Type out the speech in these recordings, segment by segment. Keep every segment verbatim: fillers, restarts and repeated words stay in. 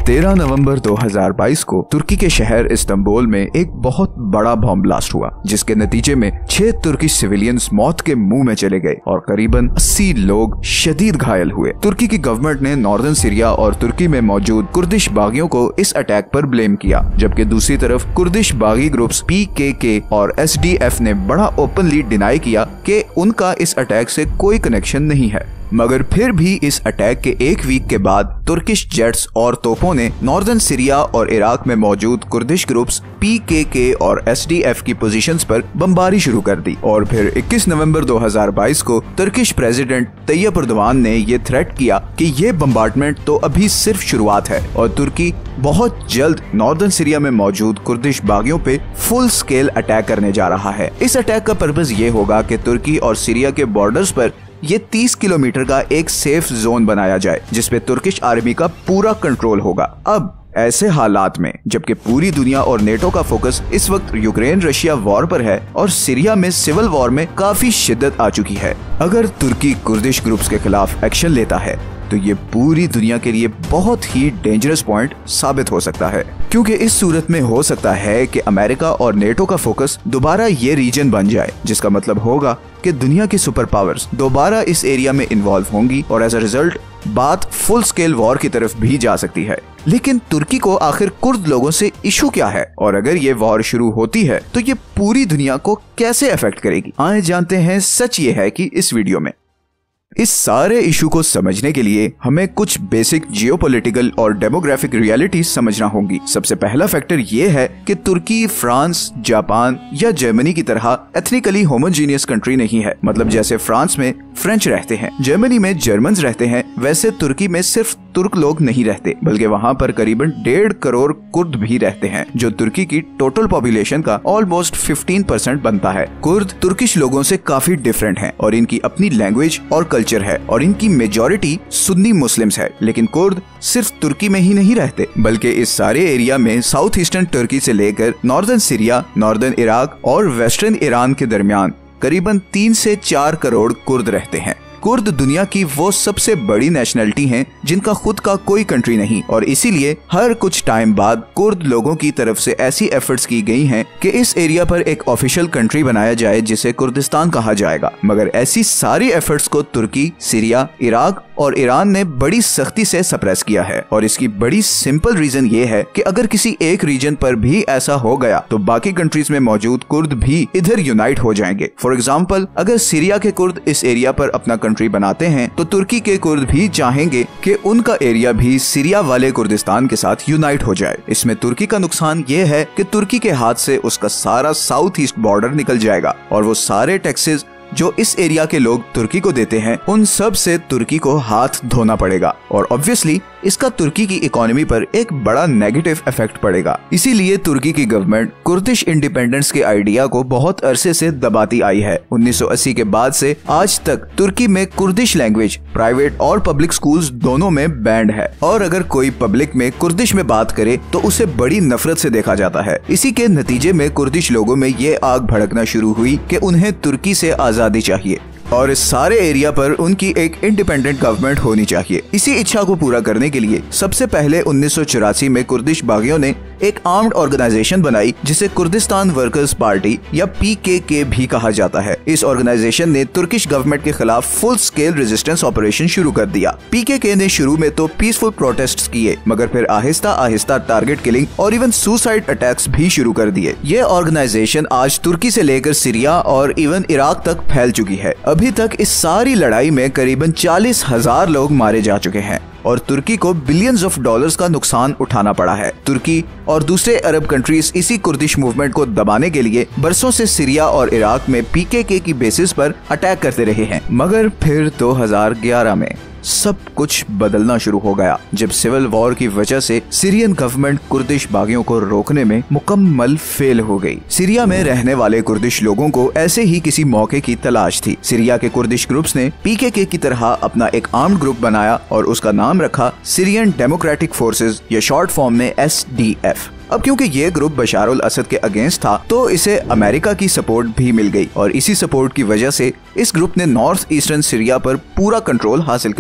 तेरह नवंबर दो हज़ार बाईस को तुर्की के शहर इस्तांबुल में एक बहुत बड़ा बॉम्ब ब्लास्ट हुआ, जिसके नतीजे में छह तुर्किश सिविलियंस मौत के मुंह में चले गए और करीबन अस्सी लोग शदीद घायल हुए। तुर्की की गवर्नमेंट ने नॉर्दर्न सीरिया और तुर्की में मौजूद कुर्दिश बागियों को इस अटैक पर ब्लेम किया, जबकि दूसरी तरफ कुर्दिश बागी ग्रुप्स पी के के और एस डी एफ ने बड़ा ओपनली डिनाई किया कि उनका इस अटैक से कोई कनेक्शन नहीं है। मगर फिर भी इस अटैक के एक वीक के बाद तुर्किश जेट्स और तोपों ने नॉर्दर्न सीरिया और इराक में मौजूद Kurdish groups P K K और एस डी एफ की पोजीशंस पर बमबारी शुरू कर दी। और फिर इक्कीस नवंबर दो हज़ार बाईस को तुर्किश प्रेसिडेंट तैयब एर्दोगान ने ये थ्रेट किया कि ये बम्बार्डमेंट तो अभी सिर्फ शुरुआत है और तुर्की बहुत जल्द नॉर्दर्न सीरिया में मौजूद कुर्दिश बागियों पे फुल स्केल अटैक करने जा रहा है। इस अटैक का पर्पस ये होगा कि तुर्की और सीरिया के बॉर्डर्स पर ये तीस किलोमीटर का एक सेफ जोन बनाया जाए, जिसपे तुर्किश आर्मी का पूरा कंट्रोल होगा। अब ऐसे हालात में जबकि पूरी दुनिया और नेटो का फोकस इस वक्त यूक्रेन रशिया वॉर पर है और सीरिया में सिविल वॉर में काफी शिद्दत आ चुकी है, अगर तुर्की कुर्दिश ग्रुप्स के खिलाफ एक्शन लेता है तो ये पूरी दुनिया के लिए बहुत ही डेंजरस पॉइंट साबित हो सकता है, क्योंकि इस सूरत में हो सकता है कि अमेरिका और नेटो का फोकस दोबारा ये रीजन बन जाए, जिसका मतलब होगा कि दुनिया की सुपर पावर्स दोबारा इस एरिया में इन्वॉल्व होंगी और एज अ रिजल्ट बात फुल स्केल वॉर की तरफ भी जा सकती है। लेकिन तुर्की को आखिर कुर्द लोगों से इशू क्या है, और अगर ये वॉर शुरू होती है तो ये पूरी दुनिया को कैसे अफेक्ट करेगी? आइए जानते हैं। सच ये है कि इस वीडियो में इस सारे इशू को समझने के लिए हमें कुछ बेसिक जियोपॉलिटिकल और डेमोग्राफिक रियलिटीज समझना होंगी। सबसे पहला फैक्टर ये है कि तुर्की फ्रांस, जापान या जर्मनी की तरह एथनिकली होमोजीनियस कंट्री नहीं है। मतलब जैसे फ्रांस में फ्रेंच रहते हैं, जर्मनी में जर्मन्स रहते हैं, वैसे तुर्की में सिर्फ तुर्क लोग नहीं रहते, बल्कि वहाँ पर करीबन डेढ़ करोड़ कुर्द भी रहते हैं, जो तुर्की की टोटल पॉपुलेशन का ऑलमोस्ट पंद्रह परसेंट बनता है। कुर्द तुर्किश लोगों से काफी डिफरेंट हैं और इनकी अपनी लैंग्वेज और कल्चर है और इनकी मेजॉरिटी सुन्नी मुस्लिम्स है। लेकिन कुर्द सिर्फ तुर्की में ही नहीं रहते, बल्कि इस सारे एरिया में साउथ ईस्टर्न तुर्की से लेकर नॉर्दर्न सीरिया, नॉर्दर्न इराक और वेस्टर्न ईरान के दरमियान करीबन तीन से चार करोड़ कुर्द रहते हैं। कुर्द दुनिया की वो सबसे बड़ी नेशनलिटी हैं जिनका खुद का कोई कंट्री नहीं, और इसीलिए हर कुछ टाइम बाद कुर्द लोगों की तरफ से ऐसी एफर्ट्स की गई हैं कि इस एरिया पर एक ऑफिशियल कंट्री बनाया जाए जिसे कुर्दिस्तान कहा जाएगा। मगर ऐसी सारी एफर्ट्स को तुर्की, सीरिया, इराक और ईरान ने बड़ी सख्ती से सप्रेस किया है, और इसकी बड़ी सिंपल रीजन ये है कि अगर किसी एक रीजन पर भी ऐसा हो गया तो बाकी कंट्रीज में मौजूद कुर्द भी इधर यूनाइट हो जाएंगे। फॉर एग्जाम्पल, अगर सीरिया के कुर्द इस एरिया पर अपना कंट्री बनाते हैं तो तुर्की के कुर्द भी चाहेंगे कि उनका एरिया भी सीरिया वाले कुर्दिस्तान के साथ यूनाइट हो जाए। इसमें तुर्की का नुकसान ये है कि तुर्की के हाथ से उसका सारा साउथ ईस्ट बॉर्डर निकल जाएगा और वो सारे टैक्सेस जो इस एरिया के लोग तुर्की को देते हैं उन सब से तुर्की को हाथ धोना पड़ेगा, और ऑब्वियसली इसका तुर्की की इकोनॉमी पर एक बड़ा नेगेटिव इफेक्ट पड़ेगा। इसीलिए तुर्की की गवर्नमेंट कुर्दिश इंडिपेंडेंस के आइडिया को बहुत अरसे से दबाती आई है। उन्नीस सौ अस्सी के बाद से आज तक तुर्की में कुर्दिश लैंग्वेज प्राइवेट और पब्लिक स्कूल्स दोनों में बैंड है, और अगर कोई पब्लिक में कुर्दिश में बात करे तो उसे बड़ी नफरत से देखा जाता है। इसी के नतीजे में कुर्दिश लोगों में ये आग भड़कना शुरू हुई कि उन्हें तुर्की से आजादी चाहिए और इस सारे एरिया पर उनकी एक इंडिपेंडेंट गवर्नमेंट होनी चाहिए। इसी इच्छा को पूरा करने के लिए सबसे पहले उन्नीस सौ चौरासी में कुर्दिश बागियों ने एक आर्म्ड ऑर्गेनाइजेशन बनाई जिसे कुर्दिस्तान वर्कर्स पार्टी या पी के के भी कहा जाता है। इस ऑर्गेनाइजेशन ने तुर्किश गवर्नमेंट के खिलाफ फुल स्केल रेजिस्टेंस ऑपरेशन शुरू कर दिया। पी के के ने शुरू में तो पीसफुल प्रोटेस्ट्स किए, मगर फिर आहिस्ता आहिस्ता टारगेट किलिंग और इवन सुसाइड अटैक्स भी शुरू कर दिए। ये ऑर्गेनाइजेशन आज तुर्की से लेकर सीरिया और इवन इराक तक फैल चुकी है। अभी तक इस सारी लड़ाई में करीबन चालीस हजार लोग मारे जा चुके हैं और तुर्की को बिलियंस ऑफ डॉलर्स का नुकसान उठाना पड़ा है। तुर्की और दूसरे अरब कंट्रीज इसी कुर्दिश मूवमेंट को दबाने के लिए बरसों से सीरिया और इराक में पी के के की बेसिस पर अटैक करते रहे हैं। मगर फिर दो हज़ार ग्यारह में सब कुछ बदलना शुरू हो गया, जब सिविल वॉर की वजह से सीरियन गवर्नमेंट कुर्दिश बागियों को रोकने में मुकम्मल फेल हो गई। सीरिया में रहने वाले कुर्दिश लोगों को ऐसे ही किसी मौके की तलाश थी। सीरिया के कुर्दिश ग्रुप्स ने पी के के की तरह अपना एक आर्म्ड ग्रुप बनाया और उसका नाम रखा सीरियन डेमोक्रेटिक फोर्सेस या शॉर्ट फॉर्म में एस डी एफ। अब क्योंकि ये ग्रुप बशार उल असद के अगेंस्ट था तो इसे अमेरिका की सपोर्ट भी मिल गई और इसी सपोर्ट की वजह से इस ग्रुप ने नॉर्थ ईस्टर्न सीरिया पर पूरा कंट्रोल हासिल कर लिया।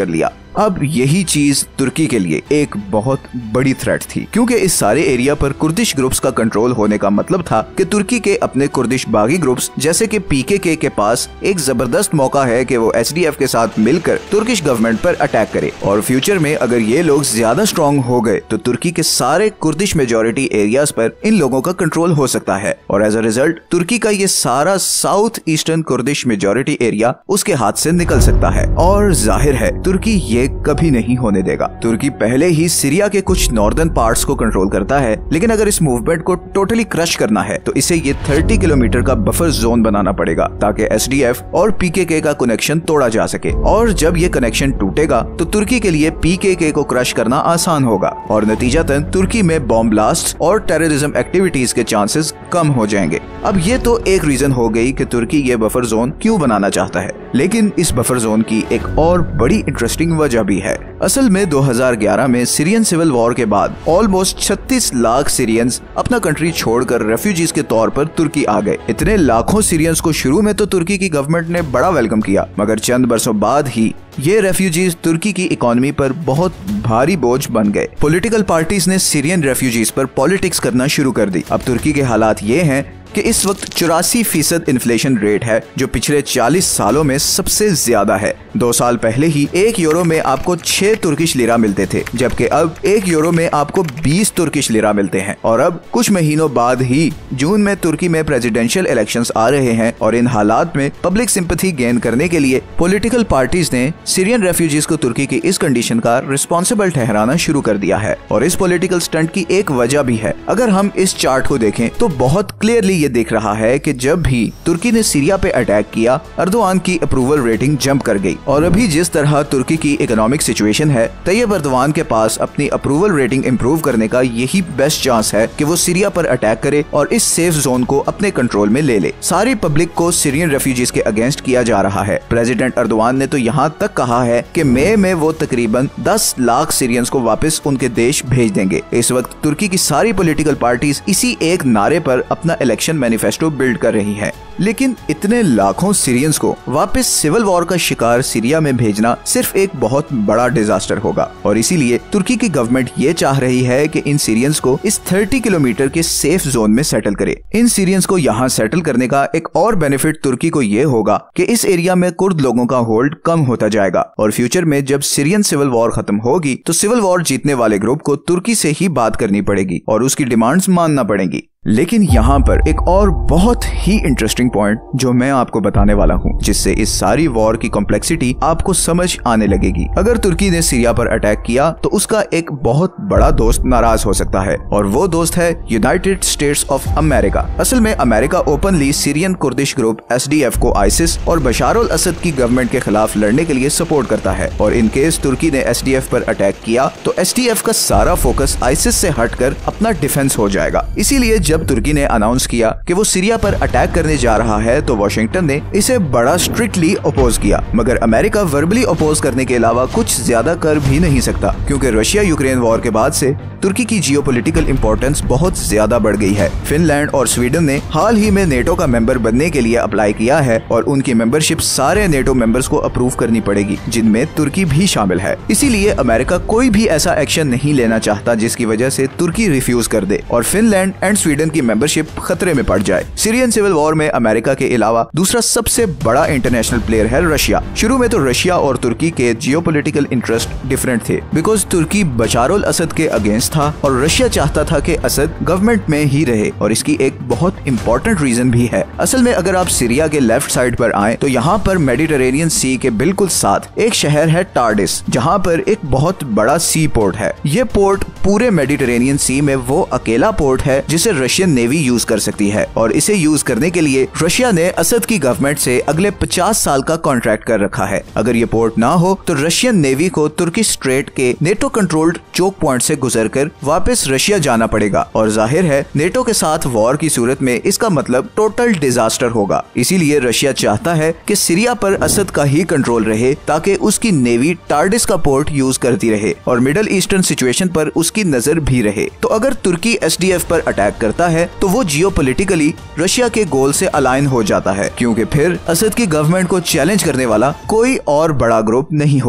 अब यही चीज तुर्की के लिए एक बहुत बड़ी थ्रेट थी, क्योंकि इस सारे एरिया पर कुर्दिश ग्रुप्स का कंट्रोल होने का मतलब था कि तुर्की के अपने कुर्दिश बागी ग्रुप्स जैसे कि पीकेके के पास एक जबरदस्त मौका है कि वो एसडीएफ के साथ मिलकर तुर्किश गवर्नमेंट पर अटैक करे। और फ्यूचर में अगर ये लोग ज्यादा स्ट्रॉन्ग हो गए तो तुर्की के सारे कुर्दिश मेजोरिटी एरियाज पर इन लोगों का कंट्रोल हो सकता है, और एज अ रिजल्ट तुर्की का ये सारा south eastern Kurdish majority area उसके हाथ से निकल सकता है। और जाहिर है तुर्की ये कभी नहीं होने देगा। तुर्की पहले ही सीरिया के कुछ नॉर्दर्न पार्ट्स को कंट्रोल करता है, लेकिन अगर इस मूवमेंट को टोटली क्रश करना है तो इसे ये तीस किलोमीटर का बफर जोन बनाना पड़ेगा ताकि एसडीएफ और पीकेके का कनेक्शन तोड़ा जा सके। और जब ये कनेक्शन टूटेगा तो तुर्की के लिए पीकेके को क्रश करना आसान होगा और नतीजतन तुर्की में बॉम्ब ब्लास्ट और टेररिज्म एक्टिविटीज के चांसेस कम हो जाएंगे। अब ये तो एक रीजन हो गई कि तुर्की ये बफर जोन क्यों बनाना चाहता है, लेकिन इस बफर जोन की एक और बड़ी इंटरेस्टिंग वजह भी है। असल में दो हज़ार ग्यारह में सीरियन सिविल वॉर के बाद ऑलमोस्ट छत्तीस लाख सीरियंस अपना कंट्री छोड़कर रेफ्यूजीज के तौर पर तुर्की आ गए। इतने लाखों सीरियंस को शुरू में तो तुर्की की गवर्नमेंट ने बड़ा वेलकम किया, मगर चंद बरसों बाद ही ये रेफ्यूजीज तुर्की की इकोनॉमी पर बहुत भारी बोझ बन गए। पॉलिटिकल पार्टीज ने सीरियन रेफ्यूजीज पर पॉलिटिक्स करना शुरू कर दी। अब तुर्की के हालात ये हैं कि इस वक्त चौरासी फीसद इन्फ्लेशन रेट है, जो पिछले चालीस सालों में सबसे ज्यादा है। दो साल पहले ही एक यूरो में आपको छह तुर्किश लिरा मिलते थे, जबकि अब एक यूरो में आपको बीस तुर्किश लिरा मिलते हैं। और अब कुछ महीनों बाद ही जून में तुर्की में प्रेसिडेंशियल इलेक्शंस आ रहे हैं, और इन हालात में पब्लिक सिंपैथी गेन करने के लिए पॉलिटिकल पार्टीज ने सीरियन रेफ्यूजीज को तुर्की की इस कंडीशन का रिस्पॉन्सिबल ठहराना शुरू कर दिया है। और इस पॉलिटिकल स्टंट की एक वजह भी है। अगर हम इस चार्ट को देखें तो बहुत क्लियरली ये देख रहा है कि जब भी तुर्की ने सीरिया पे अटैक किया, अर्दोआन की अप्रूवल रेटिंग जंप कर गई। और अभी जिस तरह तुर्की की इकोनॉमिक सिचुएशन है, तैयब अर्दोआन के पास अपनी अप्रूवल रेटिंग इंप्रूव करने का यही बेस्ट चांस है कि वो सीरिया पर अटैक करे और इस सेफ जोन को अपने कंट्रोल में ले ले। सारी पब्लिक को सीरियन रेफ्यूजीज के अगेंस्ट किया जा रहा है। प्रेसिडेंट अर्दोआन ने तो यहाँ तक कहा है कि मई में वो तकरीबन दस लाख सीरियंस को वापस उनके देश भेज देंगे। इस वक्त तुर्की की सारी पॉलिटिकल पार्टीज इसी एक नारे पर अपना इलेक्शन मैनिफेस्टो बिल्ड कर रही है। लेकिन इतने लाखों सीरियंस को वापस सिविल वॉर का शिकार सीरिया में भेजना सिर्फ एक बहुत बड़ा डिजास्टर होगा, और इसीलिए तुर्की की गवर्नमेंट ये चाह रही है कि इन सीरियंस को इस तीस किलोमीटर के सेफ जोन में सेटल करे। इन सीरियंस को यहाँ सेटल करने का एक और बेनिफिट तुर्की को ये होगा कि इस एरिया में कुर्द लोगों का होल्ड कम होता जाएगा, और फ्यूचर में जब सीरियन सिविल वॉर खत्म होगी तो सिविल वॉर जीतने वाले ग्रुप को तुर्की से ही बात करनी पड़ेगी और उसकी डिमांड्स मानना पड़ेंगी। लेकिन यहाँ पर एक और बहुत ही इंटरेस्टिंग पॉइंट जो मैं आपको बताने वाला हूँ, जिससे इस सारी वॉर की कॉम्प्लेक्सिटी आपको समझ आने लगेगी। अगर तुर्की ने सीरिया पर अटैक किया तो उसका एक बहुत बड़ा दोस्त नाराज हो सकता है, और वो दोस्त है यूनाइटेड स्टेट्स ऑफ अमेरिका। असल में America openly Syrian Kurdish group SDF को आइसिस और बशार अल असद की गवर्नमेंट के खिलाफ लड़ने के लिए सपोर्ट करता है, और इन केस तुर्की ने एसडीएफ पर अटैक किया तो एसडीएफ का सारा फोकस आइसिस से हटकर अपना डिफेंस हो जाएगा। इसीलिए जब तुर्की ने अनाउंस किया कि वो सीरिया पर अटैक करने जा रहा है तो वॉशिंगटन ने इसे बड़ा स्ट्रिक्टली अपोज किया, मगर अमेरिका वर्बली अपोज करने के अलावा कुछ ज्यादा कर भी नहीं सकता, क्योंकि रशिया यूक्रेन वॉर के बाद से तुर्की की जियोपॉलिटिकल इंपॉर्टेंस बहुत ज्यादा बढ़ गई है। फिनलैंड और स्वीडन ने हाल ही में नेटो का मेंबर बनने के लिए अप्लाई किया है, और उनकी मेंबरशिप सारे नेटो मेंबर्स को अप्रूव करनी पड़ेगी, जिनमें तुर्की भी शामिल है। इसीलिए अमेरिका कोई भी ऐसा एक्शन नहीं लेना चाहता जिसकी वजह से तुर्की रिफ्यूज कर दे और फिनलैंड एंड स्वीडन की मेंबरशिप खतरे में पड़ जाए। सीरियन सिविल वॉर में अमेरिका के अलावा दूसरा सबसे बड़ा इंटरनेशनल प्लेयर है रशिया। शुरू में तो रशिया और तुर्की के जियोपॉलिटिकल इंटरेस्ट डिफरेंट थे, because Turkey Bashar al Assad के अगेंस्ट था और रशिया चाहता था कि असद गवर्नमेंट में ही रहे, और इसकी एक बहुत इंपॉर्टेंट रीजन भी है। असल में अगर आप सीरिया के लेफ्ट साइड पर आए तो यहाँ पर मेडिटेरेनियन सी के बिल्कुल साथ एक शहर है टार्डिस, जहाँ पर एक बहुत बड़ा सी पोर्ट है। ये पोर्ट पूरे मेडिटेरेनियन सी में वो अकेला पोर्ट है जिसे रशियन नेवी यूज कर सकती है, और इसे यूज करने के लिए रशिया ने असद की गवर्नमेंट से अगले पचास साल का कॉन्ट्रैक्ट कर रखा है। अगर ये पोर्ट ना हो तो रशियन नेवी को तुर्की स्ट्रेट के नेटो कंट्रोल्ड चोक पॉइंट से गुजरकर वापस रशिया जाना पड़ेगा, और जाहिर है नेटो के साथ वॉर की सूरत में इसका मतलब टोटल डिजास्टर होगा। इसीलिए रशिया चाहता है कि सीरिया पर असद का ही कंट्रोल रहे, ताकि उसकी नेवी टार्डिस का पोर्ट यूज करती रहे और मिडल ईस्टर्न सिचुएशन पर उसकी नजर भी रहे। तो अगर तुर्की एसडीएफ पर अटैक करता है तो वो जियोपॉलिटिकली रशिया के गोल से अलाइन हो जाता है, क्योंकि फिर असद की गवर्नमेंट को चैलेंज करने वाला कोई और बड़ा ग्रुप नहीं होगा।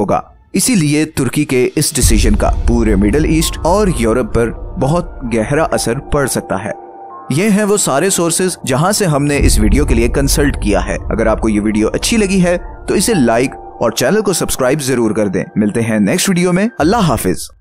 इसीलिए तुर्की के इस डिसीजन का पूरे मिडिल ईस्ट और यूरोप पर बहुत गहरा असर पड़ सकता है। ये हैं वो सारे सोर्सेज जहां से हमने इस वीडियो के लिए कंसल्ट किया है। अगर आपको ये वीडियो अच्छी लगी है तो इसे लाइक और चैनल को सब्सक्राइब जरूर कर दें। मिलते हैं नेक्स्ट वीडियो में। अल्लाह हाफिज।